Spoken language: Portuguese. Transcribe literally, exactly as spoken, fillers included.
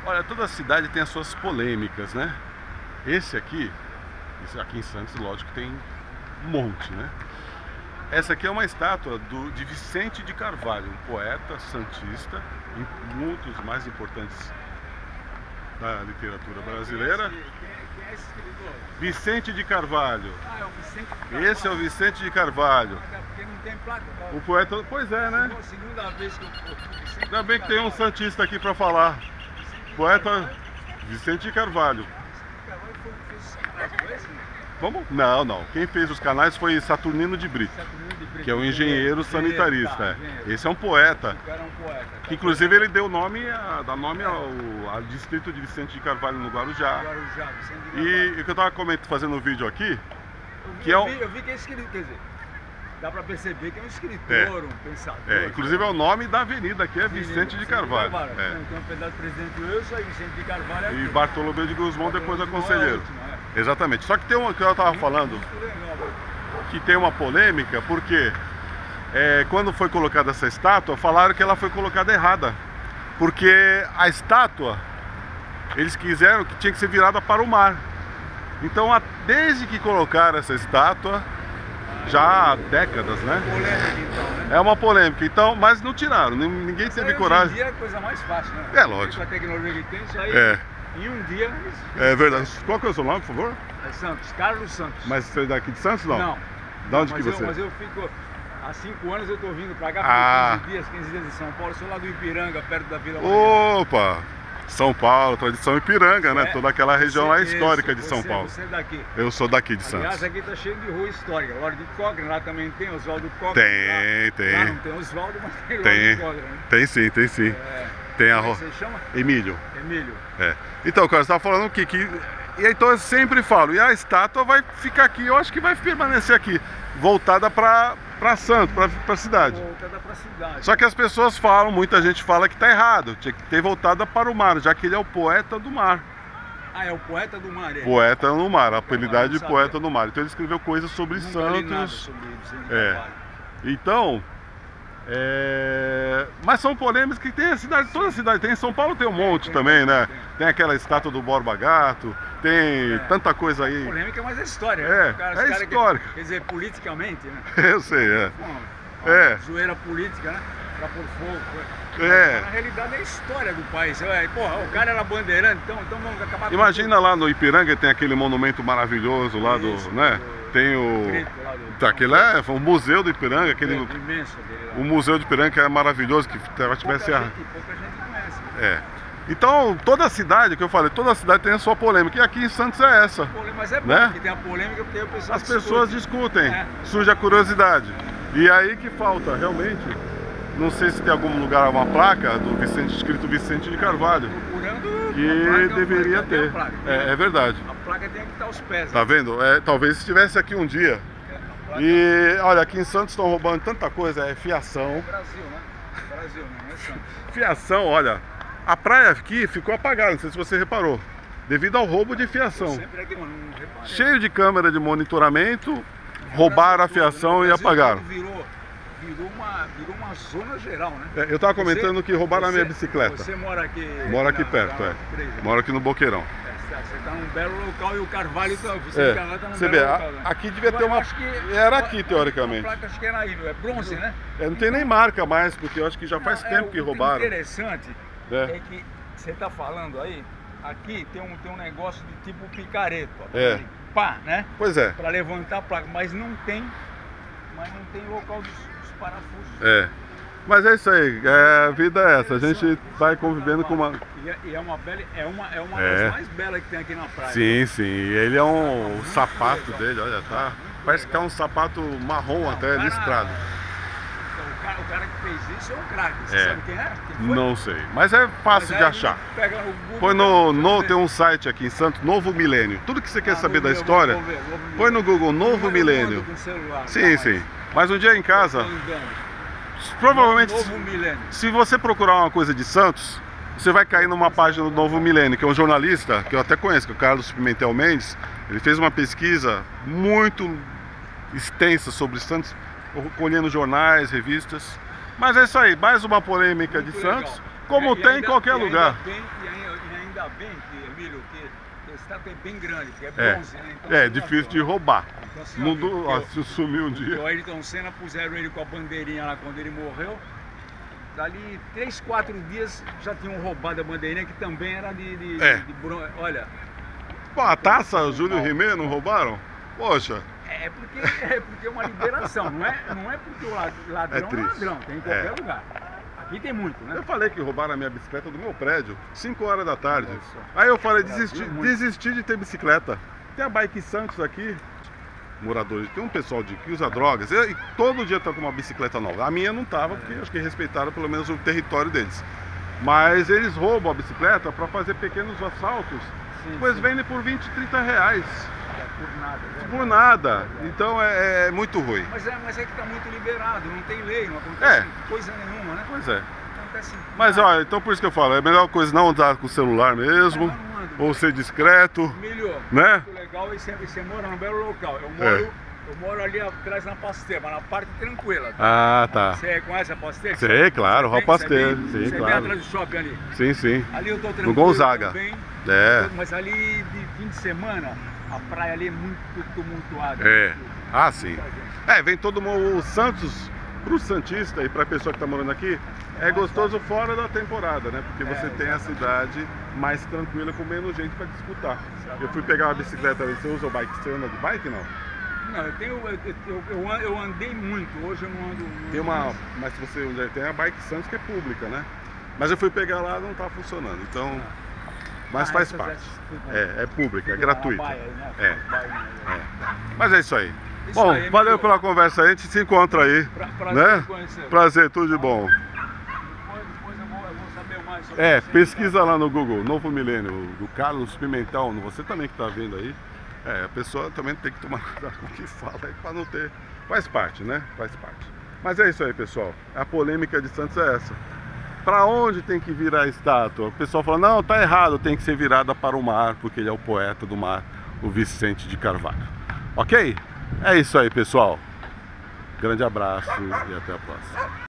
Olha, toda cidade tem as suas polêmicas, né? Esse aqui, esse aqui em Santos, lógico que tem um monte, né? Essa aqui é uma estátua do, de Vicente de Carvalho, um poeta santista, um dos mais importantes da literatura brasileira. Quem é esse, quem é esse escritor? Vicente de Carvalho. Ah, é o Vicente de Carvalho. Esse é o Vicente de Carvalho. Ah, porque não tem placa. Tá? O poeta, pois é, né? Segunda, segunda vez que eu o Vicente Ainda bem de que tem um Carvalho. santista aqui para falar. Poeta Vicente de Carvalho. Vicente de Carvalho foi o que fez os canais, foi esse? Vamos? Não, não. Quem fez os canais foi Saturnino de Brito, Saturnino de Brito, que é um engenheiro sanitarista. Tá, É. engenheiro. Esse é um poeta. O cara é um poeta. Que inclusive ele deu nome, a, dá nome ao, ao distrito de Vicente de Carvalho no Guarujá. Guarujá, Vicente de E Carvalho. o que eu estava comentando, fazendo um vídeo aqui, Eu vi, que é eu um- vi, eu vi que é escritor, quer dizer, dá pra perceber que é um escritor, É. um pensador. é, inclusive é o nome da avenida aqui, é Vicente de Carvalho. É. Tem, tem um pedaço do Presidente Wilson e Vicente de Carvalho aqui. E Bartolomeu de Guzmão depois é Bartolomeu de Guzmão conselheiro. é o último, é. Exatamente. Só que tem uma que eu estava falando, Muito legal. que tem uma polêmica, porque é, quando foi colocada essa estátua, falaram que ela foi colocada errada. Porque a estátua, eles quiseram que tinha que ser virada para o mar. Então, a- desde que colocaram essa estátua, já há décadas, né? Polêmica então, né? É uma polêmica. Então, mas não tiraram, nin- ninguém Isso teve aí, hoje coragem. em dia é a coisa mais fácil, né? É, lógico. Com a tecnologia que tem, isso aí, É. em um dia, É verdade. Qual que é o seu nome, por favor? é Santos, Carlos Santos. Mas você é daqui de Santos, não? Não. Da onde mas que eu, você é? Mas eu fico, há cinco anos eu tô vindo pra cá, Ah. fiquei quinze dias, quinze dias em São Paulo, sou lá do Ipiranga, perto da Vila Mariana. Opa! São Paulo, tradição Ipiranga, né? É, Toda aquela região lá Você- histórica isso, de São você- Paulo. Você é daqui. Eu sou daqui de Aliás, Santos. aqui tá cheio de rua histórica. Lorde de Cochrane, lá também tem Oswaldo Cochrane. Tem, lá, tem. Lá não tem Oswaldo, mas tem Lorde Tem. de Cochrane. né? Tem sim, tem sim. É, Tem a como é ro... que você chama? Emílio. Emílio. É. Então, cara, você estava falando o quê? Que... E então eu sempre falo, e a estátua vai ficar aqui, eu acho que vai permanecer aqui, voltada para para Santos, para a cidade. Voltada pra cidade. Só que as pessoas falam, muita gente fala que tá errado, tinha que ter voltada para o mar, já que ele é o poeta do mar. Ah, é o poeta do mar. É. Poeta no mar, a apelidade de sabia. poeta no mar. Então ele escreveu coisas sobre Nunca li nada Santos. sobre Vicente de É. Carvalho. Então, é... mas são polêmicas que tem a cidade, toda a cidade tem. Em São Paulo tem um monte tem, também, né? tem. Tem aquela estátua do Borba Gato, tem É. tanta coisa aí. Polêmica, mas é história. É, né? O cara- é os cara que- histórica. Quer dizer, politicamente, né? Eu sei, é. Pô, É. Zoeira política, né? Pra pôr fogo. É. Mas, na realidade é a história do país. É, porra, o cara era bandeirante, então, então vamos acabar com Imagina lá no Ipiranga tem aquele monumento maravilhoso lá do, Isso, né? do- Tem o o grito lá do- tá, aquele é o museu do Ipiranga, aquele grito imenso dele lá. o museu do Ipiranga que é maravilhoso que Pouca tivesse a gente, pouca gente conhece. é. Então, toda a cidade, que eu falei, toda a cidade tem a sua polêmica. E aqui em Santos é essa. Polê- Mas é bom, Né? porque tem a polêmica, porque o pessoal As pessoas discute. discutem, É. surge a curiosidade. E aí que falta, realmente. Não sei se tem algum lugar uma placa do Vicente, escrito Vicente de Carvalho. Procurando a Que placa, deveria cadê a ter. placa? É, é verdade. A placa tem que estar aos pés. Tá né? vendo? É, talvez estivesse aqui um dia. É, a placa- E olha, aqui em Santos estão roubando tanta coisa, é fiação. Brasil, né? Brasil, não é Santos. Fiação, olha, a praia aqui ficou apagada, não sei se você reparou, devido ao roubo de fiação. Sempre aqui, mano, não reparei. Cheio de câmera de monitoramento, roubaram a Brasil todo, fiação né? e O Brasil apagaram. todo Virou, virou, uma, virou uma zona geral, né? É, eu tava comentando Você- que roubaram a minha você- bicicleta. Você mora aqui. Moro aqui na- perto, na é. três, né? Moro aqui no Boqueirão. É, Você está num belo local e o Carvalho tá, você É, o Carvalho tá num você belo vê, a- local, né? aqui devia ter Eu uma- acho que- era aqui, a- teoricamente. A placa acho que era aí, é bronze, né? É, não tem nem marca mais, porque eu acho que já faz Não, tempo é, que o roubaram. interessante É. é que você está falando aí, aqui tem um, tem um negócio de tipo picareta, ó, É. pá, né? Pois é, Para levantar a placa, mas não tem, mas não tem local dos, dos parafusos. é. Mas é isso aí, é, a vida é essa, a gente vai convivendo com uma... E é, e é uma bela, é uma, é uma É. das mais belas que tem aqui na praia. Sim, sim, ele é um o sapato dele, olha, tá? Parece que é um sapato marrom até, cara- listrado. Então, o, cara, o cara que fez isso é um craque. Você É. sabe quem é? Quem foi? Não sei, mas é fácil Mas de aí achar. pega no Google, Põe no, você no vê. tem um site aqui em Santos, Novo Milênio. Tudo que você quer Ah, saber no da meu, história, vou ver, vou ver. põe no Google Novo Mas eu Milênio. ando com celular, Sim, jamais. sim. Mas um dia em casa, Tô andando. provavelmente, Novo milênio. se você procurar uma coisa de Santos, você vai cair numa página do Novo Milênio, que é um jornalista, que eu até conheço, que é o Carlos Pimentel Mendes. Ele fez uma pesquisa muito extensa sobre Santos, colhendo jornais, revistas. Mas é isso aí, mais uma polêmica Muito de legal. Santos, como E tem em ainda- qualquer e ainda lugar. bem- e ainda- e ainda bem que, Emílio, que a estátua é bem grande, que é É, bronze, né? Então, é você difícil já de viu, né? roubar. Então, você já Não viu, do- porque ó, eu- se sumiu um dia. O Ayrton Senna puseram ele com a bandeirinha lá quando ele morreu. Dali três, quatro dias já tinham roubado a bandeirinha, que também era de, de, É. de bronze. Olha, Pô, a taça, o Júlio Rimé, não roubaram? Poxa, é porque é porque é uma liberação, não é, não é porque o lad- ladrão É é, triste. ladrão, tem em qualquer É. lugar. Aqui tem muito, né? eu falei que roubaram a minha bicicleta do meu prédio, cinco horas da tarde. Olha só. Aí eu falei, Brasil desisti, é muito. desisti de ter bicicleta. Tem a Bike Santos aqui, moradores, tem um pessoal de que usa drogas, e, e todo dia tá com uma bicicleta nova. A minha não tava, porque acho que respeitaram pelo menos o território deles. Mas eles roubam a bicicleta para fazer pequenos assaltos, Sim, depois sim. vendem por vinte, trinta reais. É por nada. né? Por nada. Então é, é muito ruim. Mas é, mas é que está muito liberado, não tem lei, não acontece É. coisa nenhuma, né? Pois é. Não acontece Mas nada. olha, então por isso que eu falo, é a melhor coisa não andar com o celular mesmo, Eu não ando. ou ser discreto, Emílio, né? muito legal, e você, você mora num belo local. Eu moro, É. eu moro ali atrás na Pasteur, mas na parte tranquila. Ah, tá. Você conhece a Pasteur? Sei, claro, Você Rua vem- Pasteur, você vem- sim, você claro. vem atrás do shopping ali. Sim, sim. Ali eu tô tranquilo. No Gonzaga. Também, É. Mas ali de fim de semana, a praia ali é muito tumultuada. É. Ah, sim. É, vem todo mundo, o Santos, pro Santista e pra pessoa que tá morando aqui, é gostoso fora da temporada, né? Porque você É, tem a cidade mais tranquila, com menos gente pra disputar. Eu fui pegar uma bicicleta ali, você usa o bike, você anda de bike, não? Não, eu tenho. Eu, eu, eu an- eu andei muito, hoje eu não ando. não Tem ando uma, mais. mas se você onde tem a Bike Santos que é pública, né? Mas eu fui pegar lá, não tá funcionando. Então, mas Ah, faz essas parte. é- É, é pública, é Lá na gratuita. baia aí, né? É. Baia, né? É. Mas é isso aí. Isso Bom, aí, valeu amigo. pela conversa aí, a gente se encontra aí, Pra, prazer né? em conhecer. Prazer, tudo de bom. Depois, depois eu, vou, eu vou saber mais sobre É, você. pesquisa lá no Google, Novo Milênio, do Carlos Pimentel, você também que tá vendo aí. É, a pessoa também tem que tomar cuidado com o que fala aí pra não ter. Faz parte, né? Faz parte. Mas é isso aí, pessoal. A polêmica de Santos é essa. Para onde tem que virar a estátua? O pessoal fala, não, tá errado, tem que ser virada para o mar, porque ele é o poeta do mar, o Vicente de Carvalho. Ok? É isso aí, pessoal. Grande abraço e até a próxima.